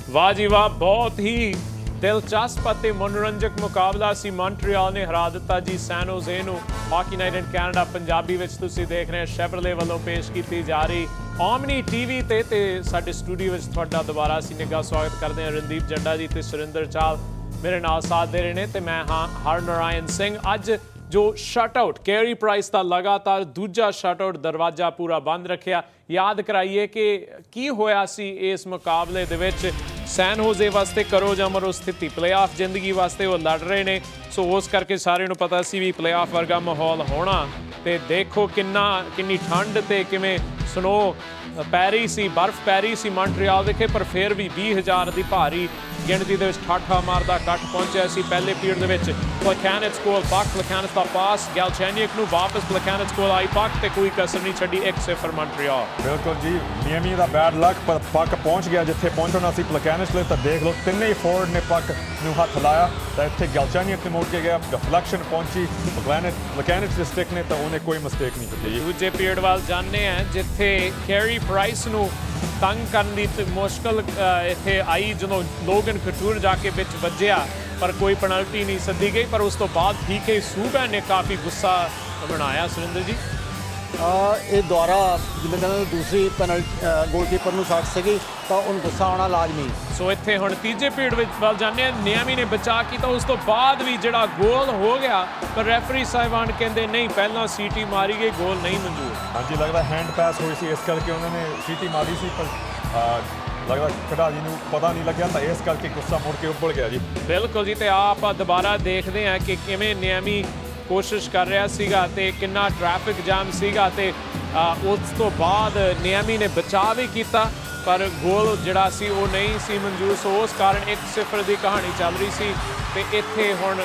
वाह जी वाह, बहुत ही दिलचस्प ਅਤੇ ਮਨੋਰੰਜਕ ਮੁਕਾਬਲਾ ਸੀ। ਮੌਂਟਰੀਅਲ ਨੇ ਹਰਾ ਦਿੱਤਾ ਜੀ ਸੈਨ ਹੋਜ਼ੇ ਨੂੰ। Hockey night in Canada Punjabi ਵਿੱਚ ਤੁਸੀਂ ਦੇਖ ਰਹੇ ਹੋ ਸ਼ੈਵਰਲੇ ਵੱਲੋਂ ਪੇਸ਼ ਕੀਤੀ ਜਾ ਰਹੀ ਓਮਨੀ ਟੀਵੀ ਤੇ ਸਾਡੇ ਸਟੂਡੀਓ ਵਿੱਚ ਤੁਹਾਡਾ ਦੁਬਾਰਾ ਅਸੀਂ ਨਿੱਘਾ ਸਵਾਗਤ ਕਰਦੇ ਹਾਂ। ਰਣਦੀਪ ਜੱਡਾ ਜੀ ਤੇ ਸੁਰਿੰਦਰ ਚਾਲ ਮੇਰੇ ਨਾਲ ਸਾਥ ਦੇ ਰਹੇ ਨੇ ਤੇ ਮੈਂ ਹਾਂ ਹਰਨਾਰਾਇਣ ਸਿੰਘ। ਅੱਜ जो शट आउट कैरी प्राइस का लगातार दूजा शट आउट दरवाजा पूरा बंद रखिया। याद कराइए कि की होया सी इस मुकाबले दे विच सैन होजे वास्ते करो जां मरो स्थिति प्ले ऑफ जिंदगी वास्ते वो लड़ रहे ने। सो उस करके सारे नूं पता सी भी प्ले ऑफ वर्गा माहौल होना। ते देखो किन्नी ठंड ते किवें स्नो पै रही सी, बर्फ पै रही सी मॉन्ट्रियल विखे, पर फिर भी 20,000 की भारी गिणती दे विच ठाठा मारदा कट पहुंचिया सी। पहले पीरियड दे विच प्लेकानिट्स कोल पक, प्लेकानिट्स दा पास गैलचेनिक नूं वापस प्लेकानिट्स कोल आई पक ते कोई कसर नहीं छड्डी। 1-0 मॉन्ट्रियल। बिल्कुल जी, मियामी दा बैड लक, पर पक पहुंच गया जिथे पहुंचना सी प्लेकानिट्स ले। तो देख लो तिन्ने ही फोर्ड ने पक नूं हथ लाया तो इत्थे गैलचेनिक ने मुड़ के गया, डिफ्लेक्शन पहुंची प्लेकानिट्स दे स्टिक ने, तो उन्हें कोई मिस्टेक नहीं की। दूजे पीरियड वाल जाने हैं जिथे कैरी प्राइस नूं तंग करने की मुश्किल इत्थे आई जो लोगन कटूर जाके बिच वज्जिया, पर कोई पेनल्टी नहीं सद्दी गई। पर उस तो बाद ठीक है सूबैन ने काफ़ी गुस्सा बनाया। सुरिंदर जी ਇਹ ਦੁਆਰਾ ਜਿਵੇਂ ਕਹਿੰਦੇ ਦੂਸਰੀ ਪੈਨਲਟੀ ਗੋਲਕੀਪਰ ਨੂੰ ਛੱਡ ਸੀਗੀ ਤਾਂ ਉਹਨੂੰ ਗੁੱਸਾ ਆਉਣਾ ਲਾਜ਼ਮੀ। ਸੋ ਇੱਥੇ ਹੁਣ ਤੀਜੇ ਪੀਰੀਅਡ ਵੱਲ ਜਾਂਦੇ ਹਾਂ। ਨਿਆਮੀ ਨੇ ਬਚਾ ਕੀਤਾ, ਉਸ ਤੋਂ ਬਾਅਦ ਵੀ ਜਿਹੜਾ ਗੋਲ ਹੋ ਗਿਆ, ਪਰ ਰੈਫਰੀ ਸਾਹਿਬਾਨ ਕਹਿੰਦੇ ਨਹੀਂ ਪਹਿਲਾਂ ਸੀਟੀ ਮਾਰੀ ਗਈ, ਗੋਲ ਨਹੀਂ ਮਨਜ਼ੂਰ। ਹਾਂਜੀ, ਲੱਗਦਾ ਹੈਂਡ ਪਾਸ ਹੋਈ ਸੀ, ਇਸ ਕਰਕੇ ਉਹਨਾਂ ਨੇ ਸੀਟੀ ਮਾਰੀ ਸੀ, ਪਰ ਲੱਗਦਾ ਖਿਡਾਰੀ ਨੂੰ ਪਤਾ ਨਹੀਂ ਲੱਗਿਆ, ਤਾਂ ਇਸ ਕਰਕੇ ਗੁੱਸਾ ਮੁੜ ਕੇ ਉੱਬਲ ਗਿਆ ਜੀ। ਬਿਲਕੁਲ ਜੀ, ਤੇ ਆਪਾਂ ਦੁਬਾਰਾ ਦੇਖਦੇ ਹਾਂ ਕਿ ਕਿਵੇਂ ਨਿਆਮੀ ਕੋਸ਼ਿਸ਼ ਕਰ ਰਿਹਾ ਸੀਗਾ ਤੇ ਕਿੰਨਾ ਟ੍ਰੈਫਿਕ ਜਾਮ ਸੀਗਾ ਤੇ ਉਸ ਤੋਂ ਬਾਅਦ ਨਿਆਮੀ ਨੇ ਬਚਾਅ ਵੀ ਕੀਤਾ, ਪਰ ਗੋਲ ਜਿਹੜਾ ਸੀ ਉਹ ਨਹੀਂ ਸੀ ਮਨਜ਼ੂਰ। ਸੋ ਉਸ ਕਾਰਨ 1-0 ਦੀ ਕਹਾਣੀ ਚੱਲ ਰਹੀ ਸੀ ਤੇ ਇੱਥੇ ਹੁਣ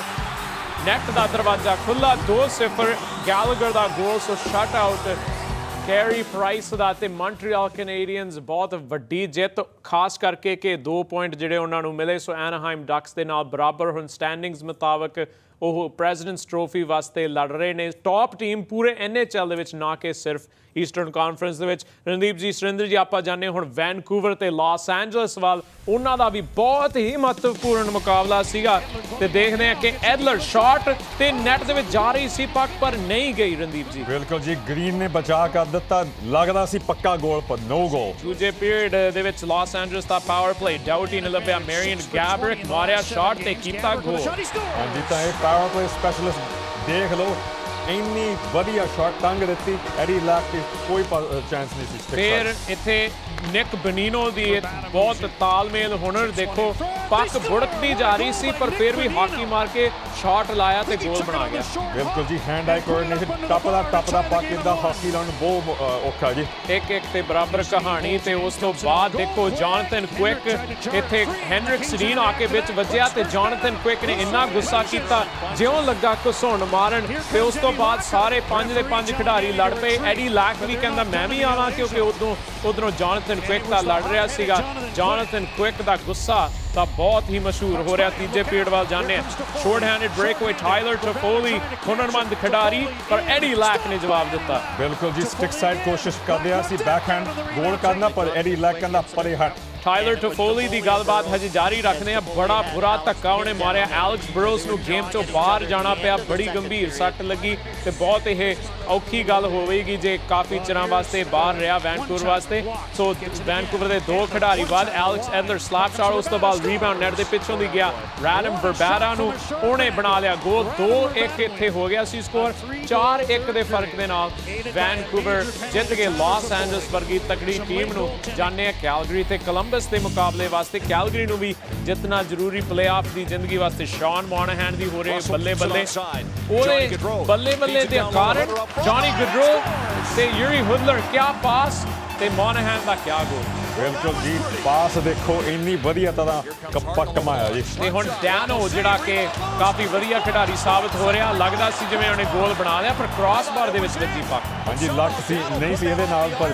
ਨੈਟ ਦਾ ਦਰਵਾਜ਼ਾ ਖੁੱਲ੍ਹਾ। 2-0 ਗੈਲਗਰ ਦਾ ਗੋਲ। So shut out Carey Price ਦਾ ਤੇ ਮੌਂਟਰੀਅਲ ਕੈਨੇਡੀਅਨਸ ਬਹੁਤ ਵੱਡੀ ਜਿੱਤ, ਖਾਸ ਕਰਕੇ ਕਿ 2 ਪੁਆਇੰਟ ਜਿਹੜੇ ਉਹਨਾਂ ਨੂੰ ਮਿਲੇ। ਸੋ ਐਨਾਹਾਈਮ ਡਕਸ ਦੇ ਨਾਲ ਬਰਾਬਰ ਹੁਣ ਸਟੈਂਡਿੰਗਸ ਮੁਤਾਬਕ ਉਹ ਪ੍ਰੈਜ਼ੀਡੈਂਟਸ ਟਰੋਫੀ ਵਾਸਤੇ ਲੜ ਰਹੇ ਨੇ। ਟੌਪ ਟੀਮ ਪੂਰੇ NHL ਦੇ ਵਿੱਚ, ਨਾ ਕਿ ਸਿਰਫ ਈਸਟਰਨ ਕਾਨਫਰੰਸ ਦੇ ਵਿੱਚ। ਰਣਦੀਪ ਜੀ, ਸੁਰਿੰਦਰ ਜੀ, ਆਪਾਂ ਜਾਣੇ ਹੁਣ ਵੈਨਕੂਵਰ ਤੇ ਲਾਸ ਐਂਜਲਸ ਵੱਲ। ਉਹਨਾਂ ਦਾ ਵੀ ਬਹੁਤ ਹੀ ਮਹੱਤਵਪੂਰਨ ਮੁਕਾਬਲਾ ਸੀਗਾ ਤੇ ਦੇਖਦੇ ਹਾਂ ਕਿ ਐਡਲਰ ਸ਼ਾਟ ਤੇ ਨੈਟ ਦੇ ਵਿੱਚ ਜਾ ਰਹੀ ਸੀ ਪੱਕ, ਪਰ ਨਹੀਂ ਗਈ। ਰਣਦੀਪ ਜੀ ਬਿਲਕੁਲ ਜੀ, ਗ੍ਰੀਨ ਨੇ ਬਚਾ ਕਰ ਦਿੱਤਾ, ਲੱਗਦਾ ਸੀ ਪੱਕਾ ਗੋਲ, ਪਰ ਨੋ ਗੋਲ। ਦੂਜੇ ਪੀਰੀਅਡ ਦੇ ਵਿੱਚ ਲਾਸ ਐਂਜਲਸ ਦਾ ਪਾਵਰ ਪਲੇ, ਡਾਊਟੀ ਨੇ ਲੱਭਿਆ ਮੈਰੀਅਨ ਗੈਬਰਿਕ, ਮਾਰਿਆ ਸ਼ਾਟ ਤੇ ਕੀਤਾ ਗੋਲ। ਹਾਂਜੀ, ਤਾਂ ਇਹ ਪਾਵਰ ਪਲੇ ਸਪੈਸ਼ਲਿਸਟ ਦੇਖ ਲਓ, ਇੰਨੀ ਵਧੀਆ ਸ਼ਾਟ ਟੰਗ ਦਿੱਤੀ, ਐਡੀ ਲੱਕ ਤੇ ਕੋਈ ਚਾਂਸ ਨਹੀਂ ਸੀ। ਫਿਰ ਇੱਥੇ ਨਿਕ ਬਨੀਨੋ ਦੀ ਬਹੁਤ ਤਾਲਮੇਲ ਹੁਨਰ ਦੇਖੋ, ਪੱਕ ਬੁੜਕਦੀ ਜਾ ਰਹੀ ਸੀ ਪਰ ਫਿਰ ਵੀ ਹਾਕੀ ਮਾਰ ਕੇ ਸ਼ਾਟ ਲਾਇਆ ਤੇ ਗੋਲ ਬਣਾ ਗਿਆ। ਬਿਲਕੁਲ ਜੀ, ਹੈਂਡ ਆਈ ਕੋਆਰਡੀਨੇਸ਼ਨ, ਟੱਪਦਾ ਪੱਕ ਇਦਾਂ ਹਾਕੀ ਲਾਉਣ ਬਹੁਤ ਔਖਾ ਜੀ। 1-1 ਤੇ ਬਰਾਬਰ ਕਹਾਣੀ। ਤੇ ਉਸ ਤੋਂ ਬਾਅਦ ਦੇਖੋ ਜੌਨਥਨ ਕੁਇਕ, ਇੱਥੇ ਹੈਨਰਿਕ ਸਰੀਨ ਆ ਕੇ ਵਿੱਚ ਵੱਜਿਆ ਤੇ ਜੌਨਥਨ ਕੁਇਕ ਨੇ ਇੰਨਾ ਗੁੱਸਾ ਕੀਤਾ ਜਿਉਂ ਲੱਗਾ ਘੁਸਾਉਣ ਮਾਰਨ, ਤੇ ਉਸ ਤੋਂ ਬਾਅਦ ਸਾਰੇ 5 ਦੇ 5 ਖਿਡਾਰੀ ਲੜ ਪਏ। ਐਡੀ ਲੈਕ ਵੀ ਕਹਿੰਦਾ ਮੈਂ ਵੀ ਆਵਾਂ, ਕਿਉਂਕਿ ਉਧਰੋਂ ਜੌਨਥਨ ਕੁਇਕ ਤਾਂ ਲੜ ਰਿਹਾ ਸੀਗਾ। ਜੌਨਥਨ ਕੁਇਕ ਦਾ ਗੁੱਸਾ ਤਾਂ ਬਹੁਤ ਹੀ ਮਸ਼ਹੂਰ ਹੋ ਰਿਹਾ। ਤੀਜੇ ਪੀਰੀਅਡ ਵੱਲ ਜਾਂਦੇ ਹਾਂ। Short handed breakaway Tyler Toffoli, ਹੁਨਰਮੰਦ ਖਿਡਾਰੀ, ਪਰ ਐਡੀ ਲੈਕ ਨੇ ਜਵਾਬ ਦਿੱਤਾ। ਬਿਲਕੁਲ ਜੀ, ਸਟਿਕ ਸਾਈਡ ਕੋਸ਼ਿਸ਼ ਕਰ ਰਿਹਾ ਸੀ ਬੈਕ ਹੈਂਡ ਗੋਲ ਕਰਨਾ, ਪਰ ਐਡੀ ਲੈਕ ਕਹਿੰਦਾ ਪਰੇ ਹਟ। ਟਾਇਲਰ ਟੋਫੋਲੀ ਦੀ ਗੱਲਬਾਤ ਹਜੇ ਜਾਰੀ ਰੱਖਦੇ ਆ। ਬੜਾ ਬੁਰਾ ਧੱਕਾ ਉਹਨੇ ਮਾਰਿਆ, ਐਲੈਕਸ ਬਰੋਸ ਨੂੰ ਗੇਮ ਤੋਂ ਬਾਹਰ ਜਾਣਾ ਪਿਆ, ਬੜੀ ਗੰਭੀਰ ਸੱਟ ਲੱਗੀ ਤੇ ਬਹੁਤ ਇਹ ਔਖੀ ਗੱਲ ਹੋਵੇਗੀ ਜੇ ਕਾਫੀ ਚਿਰਾਂ ਵਾਸਤੇ ਬਾਹਰ ਰਿਹਾ ਵੈਨਕੂਵਰ ਵਾਸਤੇ। ਸੋ ਵੈਨਕੂਵਰ ਦੇ 2 ਖਿਡਾਰੀ ਬਾਅਦ ਐਲੈਕਸ ਐਡਲਰ ਸਲੈਪ ਸ਼ਾਟ, ਉਸ ਤੋਂ ਬਾਅਦ ਰੀਬਾਊਂਡ ਨੈਟ ਦੇ ਪਿੱਛੋਂ ਦੀ ਗਿਆ ਰੈਡਮ ਬਰਬੈਰਾ ਨੂੰ, ਉਹਨੇ ਬਣਾ ਲਿਆ ਗੋਲ। 2-1 ਇੱਥੇ ਹੋ ਗਿਆ ਸੀ ਸਕੋਰ। 4-1 ਦੇ ਫਰਕ ਦੇ ਨਾਲ ਵੈਨਕੂਵਰ ਜਿੱਤ ਕੇ ਲਾਸ ਐਂਜਲਸ ਵਰਗੀ ਤਕੜੀ ਟੀਮ ਨੂੰ। ਜਾਣੇ ਕੈਲਗਰੀ ਤੇ ਕੋਲੰਬਸ ਦੇ ਮੁਕਾਬਲੇ ਵਾਸਤੇ ਕੈਲਗਰੀ ਨੂੰ ਵੀ ਜਿੱਤਣਾ ਜ਼ਰੂਰੀ ਪਲੇ ਆਫ ਦੀ ਜ਼ਿੰਦਗੀ ਵਾਸਤੇ। ਸ਼ੌਨ ਮੋਨਾਹੈਨ ਦੀ ਹੋ ਰਹੇ ਬੱਲੇ ਬੱਲੇ, ਉਹਦੇ ਬੱਲੇ ਬੱਲੇ ਦੇ ਕਾਰਨ ਜੌਨੀ ਗਡਰੋ ਤੇ ਯੂਰੀ ਹੁਡਲਰ, ਕਿਆ ਪਾਸ ਤੇ ਮੋਨਾਹੈਨ ਦਾ ਕਿਆ ਗੋਲ। ਬਿਲਕੁਲ ਜੀ, ਪਾਸ ਦੇਖੋ ਇੰਨੀ ਵਧੀਆ ਤਰ੍ਹਾਂ ਕੱਪਾ ਕਮਾਇਆ ਜੀ। ਤੇ ਹੁਣ ਡੈਨੋ ਜਿਹੜਾ ਕਿ ਕਾਫੀ ਵਧੀਆ ਖਿਡਾਰੀ ਸਾਬਤ ਹੋ ਰਿਹਾ, ਲੱਗਦਾ ਸੀ ਜਿਵੇਂ ਉਹਨੇ ਗੋਲ ਬਣਾ ਲਿਆ, ਪਰ ਕ੍ਰਾਸ ਬਾਰ ਦੇ ਵਿੱਚ ਵੱਜੀ ਪੱਕ। ਹਾਂਜੀ, ਲੱਕ ਸੀ ਨਹੀਂ ਸੀ ਇਹਦੇ ਨਾਲ, ਪਰ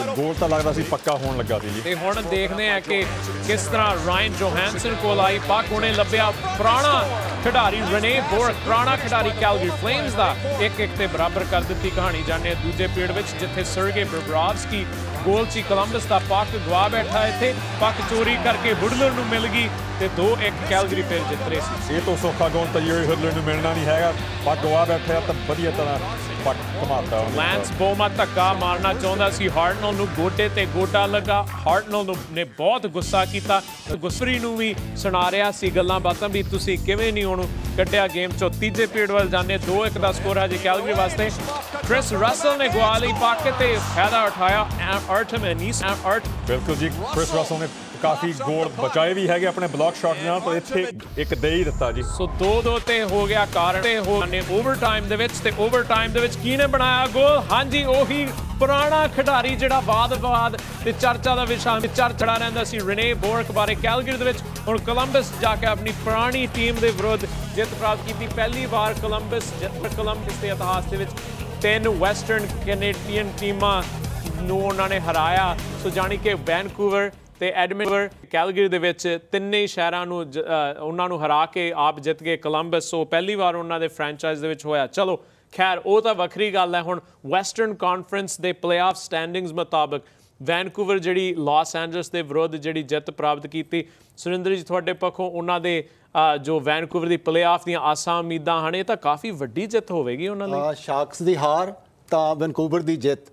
ਗੋਲ ਤਾਂ ਲੱਗਦਾ ਸੀ ਪੱਕਾ ਹੋਣ ਲੱਗਾ ਸੀ ਜੀ। ਤੇ ਹੁਣ ਦੇਖਦੇ ਆ ਕਿ ਕਿਸ ਤਰ੍ਹਾਂ ਰਾਇਨ ਜੋਹਾਨਸਨ ਕੋਲ ਆਈ ਪੱਕ, ਉਹਨੇ ਲੱਭਿਆ ਪੁਰਾਣਾ ਖਿਡਾਰੀ ਰਨੇ ਬੋਰਕ, ਪੁਰਾਣਾ ਖਿਡਾਰੀ ਕੈਲਗਰੀ ਫਲੇਮਸ ਦਾ 1-1 ਤੇ ਬਰਾਬਰ ਕਰ ਦਿੱਤੀ ਕਹਾਣੀ। ਜਾਣੇ ਦੂਜੇ ਪੀਰੀਅਡ ਵਿੱਚ ਜਿੱਥੇ ਸਰਗੇ ਬੋਬਰੋਵਸਕੀ ਗੋਲ 'ਚ ਕੋਲੰਬਸ ਦਾ ਪੱਕ ਗਵਾ ਬੈਠਾ, ਇੱਥੇ ਪੱਕ ਚੋਰੀ ਕਰਕੇ ਵੁਡਲਰ ਨੂੰ ਮਿਲ ਗਈ ਤੇ 2-1 ਕੈਲਗਰੀ ਫਿਰ ਜਿੱਤ ਰਹੀ ਸੀ। ਇਹ ਤੋਂ ਸੌਖਾ ਗੋਲ ਤਾਂ ਯੂਰੀ ਹੁਡਲਰ ਨੂੰ ਮਿਲਣਾ ਨਹੀਂ ਹੈਗਾ। ਪੱਕ ਗਵਾ ਬੈਠਿਆ ਤਾਂ ਵਧੀਆ ਤਰ੍ਹਾਂ ਪੱਕ ਕਮਾਤਾ ਉਹਨੇ। ਲੈਂਸ ਬੋਮਾ ਧੱਕਾ ਮਾਰਨਾ ਚਾਹੁੰਦਾ ਸੀ, ਹਾਰਟਨਲ ਨੂੰ ਗੋਡੇ ਤੇ ਗੋਡਾ ਲੱਗਾ। ਹਾਰਟਨਲ ਨੇ ਬਹੁਤ ਗੁੱਸਾ ਕੀਤਾ, ਗੁੱਸਰੀ ਨੂੰ ਵੀ ਸੁਣਾ ਰਿਹਾ ਸੀ ਗੱਲਾਂ ਬਾਤਾਂ ਵੀ ਤੁਸੀਂ ਕਿਵੇਂ ਨਹੀਂ ਉਹਨੂੰ ਕੱਢਿਆ ਗੇਮ 'ਚੋਂ। ਤੀਜੇ ਪੀਰੀਅਡ ਵੱਲ ਜਾਂਦੇ 2-1 ਦਾ ਸਕੋਰ ਹੈ ਜੀ ਕੈਲਗਰੀ ਵਾਸਤੇ। ਕ੍ਰਿਸ ਰਸਲ ਨੇ ਗਵਾ ਲਈ ਪੱਕ ਤੇ ਫਾਇਦਾ ਉਠਾਇਆ ਆਰਟਮ ਐਨੀਸ ਆਰਟ। ਬਿਲਕੁਲ ਜੀ, ਕ੍ਰਿਸ ਰਸਲ ਨੇ ਕਾਫੀ ਗੋਲ ਬਚਾਏ ਵੀ ਹੈਗੇ ਆਪਣੇ ਬਲੌਕ ਸ਼ਾਟ ਨਾਲ, ਪਰ ਇੱਥੇ ਇੱਕ ਦੇ ਹੀ ਦਿੱਤਾ ਜੀ। ਸੋ 2-2 ਤੇ ਹੋ ਗਿਆ ਕਾਰਨ ਤੇ ਹੋ ਨੇ ਓਵਰਟਾਈਮ ਦੇ ਵਿੱਚ, ਤੇ ਓਵਰਟਾਈਮ ਦੇ ਵਿੱਚ ਕਿਹਨੇ ਬਣਾਇਆ ਗੋਲ? ਹਾਂਜੀ, ਉਹੀ ਪੁਰਾਣਾ ਖਿਡਾਰੀ ਜਿਹੜਾ ਬਾਦ ਤੇ ਚਰਚਾ ਦਾ ਵਿਸ਼ਾ ਚੜਾ ਰਹਿੰਦਾ ਸੀ, ਰਨੇ ਬੋਰਕ ਬਾਰੇ। ਕੈਲਗਰੀ ਦੇ ਵਿੱਚ ਹੁਣ ਕੋਲੰਬਸ ਜਾ ਕੇ ਆਪਣੀ ਪੁਰਾਣੀ ਟੀਮ ਦੇ ਵਿਰੁੱਧ ਜਿੱਤ ਪ੍ਰਾਪਤ ਕੀਤੀ। ਪਹਿਲੀ ਵਾਰ ਕੋਲੰਬਸ ਦੇ ਇਤਿਹਾਸ ਦੇ ਵਿੱਚ 3 ਵੈਸਟਰਨ ਕੈਨੇਡੀਅਨ ਟੀਮਾਂ ਨੂੰ ਉਹਨਾਂ ਨੇ ਹਰਾਇਆ। ਸੋ ਜਾਣੀ ਕਿ ਵੈਨਕੂਵਰ ਤੇ ਐਡਮਿੰਟਨ ਕੈਲਗਰੀ ਦੇ ਵਿੱਚ ਤਿੰਨੇ ਸ਼ਹਿਰਾਂ ਨੂੰ ਉਹਨਾਂ ਨੂੰ ਹਰਾ ਕੇ ਆਪ ਜਿੱਤ ਗਏ ਕੋਲੰਬਸ। ਸੋ ਪਹਿਲੀ ਵਾਰ ਉਹਨਾਂ ਦੇ ਫਰੈਂਚਾਈਜ਼ ਦੇ ਵਿੱਚ ਹੋਇਆ। ਚਲੋ ਖੈਰ, ਉਹ ਤਾਂ ਵੱਖਰੀ ਗੱਲ ਹੈ। ਹੁਣ ਵੈਸਟਰਨ ਕਾਨਫਰੰਸ ਦੇ ਪਲੇਆਫ ਸਟੈਂਡਿੰਗਸ ਮੁਤਾਬਕ ਵੈਨਕੂਵਰ ਜਿਹੜੀ ਲਾਸ ਐਂਜਲਸ ਦੇ ਵਿਰੁੱਧ ਜਿਹੜੀ ਜਿੱਤ ਪ੍ਰਾਪਤ ਕੀਤੀ, ਸੁਰਿੰਦਰ ਜੀ ਤੁਹਾਡੇ ਪੱਖੋਂ ਉਹਨਾਂ ਦੇ ਜੋ ਵੈਨਕੂਵਰ ਦੀ ਪਲੇਆਫ ਦੀਆਂ ਆਸਾਂ ਉਮੀਦਾਂ ਹਨ, ਇਹ ਤਾਂ ਕਾਫੀ ਵੱਡੀ ਜਿੱਤ ਹੋਵੇਗੀ ਉਹਨਾਂ ਲਈ। ਸ਼ਾਰਕਸ ਦੀ ਹਾਰ ਤਾਂ ਵੈਨਕੂਵਰ ਦੀ ਜਿੱਤ,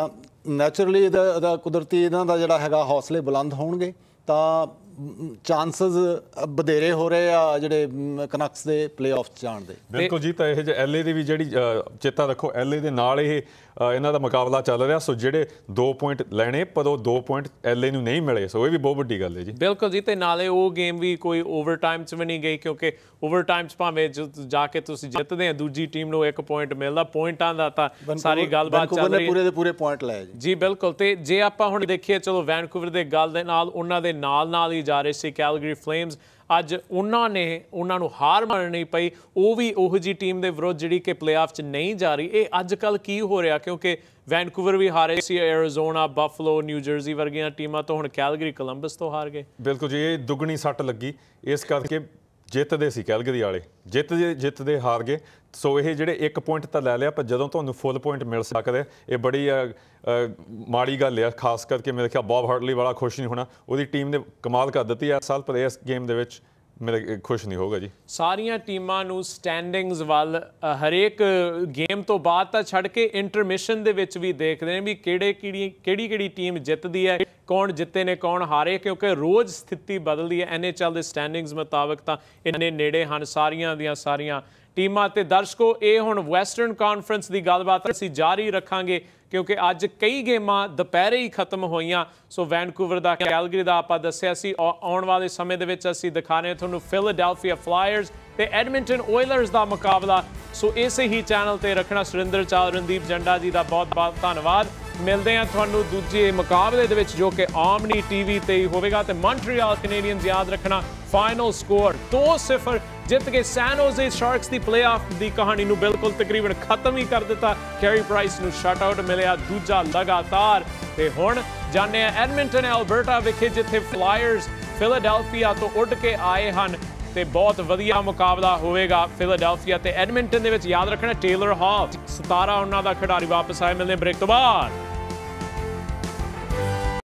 ਨੈਚੁਰਲੀ ਇਹਦਾ ਕੁਦਰਤੀ ਇਹਨਾਂ ਦਾ ਜਿਹੜਾ ਹੈਗਾ ਹੌਸਲੇ ਬੁਲੰਦ ਹੋਣਗੇ ਤਾਂ ਚਾਂਸਸ ਵਧੇਰੇ ਹੋ ਰਹੇ ਆ ਜਿਹੜੇ ਕਨੈਕਟਸ ਦੇ ਪਲੇਆਫ 'ਚ ਜਾਣ ਦੇ। ਬਿਲਕੁਲ ਜੀ, ਤਾਂ ਇਹ ਜੇ ਐਲਏ ਦੀ ਵੀ ਜਿਹੜੀ ਚੇਤਾ ਰੱਖੋ, ਐਲਏ ਦੇ ਨਾਲ ਇਹ ਇਹਨਾਂ ਦਾ ਮੁਕਾਬਲਾ ਚੱਲ ਰਿਹਾ। ਸੋ ਜਿਹੜੇ 2 ਪੁਆਇੰਟ ਲੈਣੇ, ਪਰ ਉਹ 2 ਪੁਆਇੰਟ ਐਲਏ ਨੂੰ ਨਹੀਂ ਮਿਲੇ, ਸੋ ਇਹ ਵੀ ਬਹੁਤ ਵੱਡੀ ਗੱਲ ਹੈ ਜੀ। ਬਿਲਕੁਲ ਜੀ, ਤੇ ਨਾਲੇ ਉਹ ਗੇਮ ਵੀ ਕੋਈ ਓਵਰਟਾਈਮ 'ਚ ਵੀ ਨਹੀਂ ਗਈ, ਕਿਉਂਕਿ ਓਵਰਟਾਈਮ 'ਚ ਭਾਵੇਂ ਜਾ ਕੇ ਤੁਸੀਂ ਜਿੱਤਦੇ ਆ ਦੂਜੀ ਟੀਮ ਨੂੰ 1 ਪੁਆਇੰਟ ਮਿਲਦਾ। ਪੁਆਇੰਟਾਂ ਦਾ ਤਾਂ ਸਾਰੀ ਗੱਲਬਾਤ ਚੱਲ ਰਹੀ ਹੈ। ਪੂਰੇ ਦੇ ਪੂਰੇ ਪੁਆਇੰਟ ਲਏ ਜੀ। ਬਿਲਕੁਲ। ਤੇ ਜੇ ਆਪਾਂ ਹੁਣ ਦੇਖੀਏ, ਚਲੋ ਵੈਨਕੂਵਰ ਦੇ ਗੱਲ ਦੇ ਨਾਲ ਉਹਨਾਂ ਦੇ ਨਾਲ ਹੀ ਜਾ ਰਹੇ ਸੀ ਕੈਲਗਰੀ ਫਲੇਮਸ। ਅੱਜ ਉਹਨਾਂ ਨੂੰ ਹਾਰ ਮੰਨਣੀ ਪਈ, ਉਹ ਵੀ ਉਹੋ ਜਿਹੀ ਟੀਮ ਦੇ ਵਿਰੁੱਧ ਜਿਹੜੀ ਕਿ ਪਲੇਆਫ 'ਚ ਨਹੀਂ ਜਾ ਰਹੀ। ਇਹ ਅੱਜ ਕੱਲ੍ਹ ਕੀ ਹੋ ਰਿਹਾ? ਕਿਉਂਕਿ ਵੈਨਕੂਵਰ ਵੀ ਹਾਰੇ ਸੀ ਐਰੀਜ਼ੋਨਾ, ਬਫਲੋ, ਨਿਊ ਜਰਸੀ ਵਰਗੀਆਂ ਟੀਮਾਂ ਤੋਂ, ਹੁਣ ਕੈਲਗਰੀ ਕੋਲੰਬਸ ਤੋਂ ਹਾਰ ਗਏ। ਬਿਲਕੁਲ ਜੀ, ਇਹ ਦੁੱਗਣੀ ਸੱਟ ਲੱਗੀ, ਇਸ ਕਰਕੇ ਜਿੱਤਦੇ ਸੀ ਕੈਲਗਰੀ ਵਾਲੇ, ਜਿੱਤਦੇ ਹਾਰ ਗਏ। ਸੋ ਇਹ ਜਿਹੜੇ 1 ਪੁਆਇੰਟ ਤਾਂ ਲੈ ਲਿਆ, ਪਰ ਜਦੋਂ ਤੁਹਾਨੂੰ ਫੁੱਲ ਪੁਆਇੰਟ ਮਿਲ ਸਕਦੇ, ਇਹ ਬੜੀ ਮਾੜੀ ਗੱਲ ਆ। ਖਾਸ ਕਰਕੇ ਮੇਰੇ ਖਿਆਲ ਬੌਬ ਹਾਰਟਲੀ ਵਾਲਾ ਖੁਸ਼ ਨਹੀਂ ਹੋਣਾ, ਉਹਦੀ ਟੀਮ ਨੇ ਕਮਾਲ ਕਰ ਦਿੱਤੀ ਇਸ ਸਾਲ, ਪਰ ਇਸ ਗੇਮ ਦੇ ਵਿੱਚ ਮੇਰੇ ਖੁਸ਼ ਨਹੀਂ ਹੋਗਾ ਜੀ। ਸਾਰੀਆਂ ਟੀਮਾਂ ਨੂੰ ਸਟੈਂਡਿੰਗਸ ਵੱਲ ਹਰੇਕ ਗੇਮ ਤੋਂ ਬਾਅਦ ਤਾਂ ਛੱਡ ਕੇ ਇੰਟਰਮਿਸ਼ਨ ਦੇ ਵਿੱਚ ਵੀ ਦੇਖਦੇ ਨੇ ਵੀ ਕਿਹੜੀ ਟੀਮ ਜਿੱਤਦੀ ਹੈ, ਕੌਣ ਜਿੱਤੇ ਨੇ ਕੌਣ ਹਾਰੇ, ਕਿਉਂਕਿ ਰੋਜ਼ ਸਥਿਤੀ ਬਦਲਦੀ ਹੈ। NHL ਦੇ ਸਟੈਂਡਿੰਗਸ ਮੁਤਾਬਕ ਤਾਂ ਇੰਨੇ ਨੇੜੇ ਹਨ ਸਾਰੀਆਂ ਦੀਆਂ ਸਾਰੀਆਂ ਟੀਮਾਂ। ਤੇ ਦਰਸ਼ਕੋ, ਇਹ ਹੁਣ ਵੈਸਟਰਨ ਕਾਨਫਰੰਸ ਦੀ ਗੱਲਬਾਤ ਅਸੀਂ ਜਾਰੀ ਰੱਖਾਂਗੇ, ਕਿਉਂਕਿ ਅੱਜ ਕਈ ਗੇਮਾਂ ਦੁਪਹਿਰੇ ਹੀ ਖਤਮ ਹੋਈਆਂ। ਸੋ ਵੈਨਕੂਵਰ ਦਾ, ਕੈਲਗਰੀ ਦਾ ਆਪਾਂ ਦੱਸਿਆ ਸੀ। ਆਉਣ ਵਾਲੇ ਸਮੇਂ ਦੇ ਵਿੱਚ ਅਸੀਂ ਦਿਖਾ ਰਹੇ ਤੁਹਾਨੂੰ ਫਿਲਾਡੈਲਫੀਆ ਫਲਾਇਰਸ ਤੇ ਐਡਮਿੰਟਨ ਓਇਲਰਸ ਦਾ ਮੁਕਾਬਲਾ। ਸੋ ਇਸੇ ਹੀ ਚੈਨਲ ਤੇ ਰੱਖਣਾ। ਸੁਰਿੰਦਰ ਚਾਲ, ਰਣਦੀਪ ਜੰਡਾ ਜੀ ਦਾ ਬਹੁਤ ਬਹੁਤ ਧੰਨਵਾਦ। ਮਿਲਦੇ ਹਾਂ ਤੁਹਾਨੂੰ ਦੂਜੇ ਮੁਕਾਬਲੇ ਦੇ ਵਿੱਚ, ਜੋ ਕਿ ਆਮਨੀ ਟੀਵੀ ਤੇ ਹੀ ਹੋਵੇਗਾ। ਤੇ ਮੌਂਟਰੀਅਲ ਕੈਨੇਡੀਅਨਸ, ਯਾਦ ਰੱਖਣਾ, ਫਾਈਨਲ ਸਕੋਰ 2-0 ਜਿੱਤ ਕੇ ਸੈਨ ਹੋਜ਼ੇ ਸ਼ਾਰਕਸ ਦੀ ਪਲੇਆਫ ਦੀ ਕਹਾਣੀ ਨੂੰ ਬਿਲਕੁਲ ਤਕਰੀਬਨ ਖਤਮ ਹੀ ਕਰ ਦਿੱਤਾ। ਕੈਰੀ ਪ੍ਰਾਈਸ ਨੂੰ ਸ਼ਟ ਆਊਟ ਮਿਲਿਆ, ਦੂਜਾ ਲਗਾਤਾਰ। ਤੇ ਹੁਣ ਜਾਣਦੇ ਹਾਂ ਐਡਮਿੰਟਨ ਐਲਬਰਟਾ ਵਿਖੇ, ਜਿੱਥੇ ਫਲਾਇਰਸ ਫਿਲਾਡੈਲਫੀਆ ਤੋਂ ਉੱਡ ਕੇ ਆਏ ਹਨ ਤੇ ਬਹੁਤ ਵਧੀਆ ਮੁਕਾਬਲਾ ਹੋਵੇਗਾ ਫਿਲਾਡੈਲਫੀਆ ਤੇ ਐਡਮਿੰਟਨ ਦੇ ਵਿੱਚ। ਯਾਦ ਰੱਖਣਾ, ਟੇਲਰ ਹਾਲ 17 ਉਹਨਾਂ ਦਾ ਖਿਡਾਰੀ ਵਾਪਸ ਆਏ। ਮਿਲਦੇ ਬ੍ਰੇਕ ਤੋਂ ਬਾਅਦ।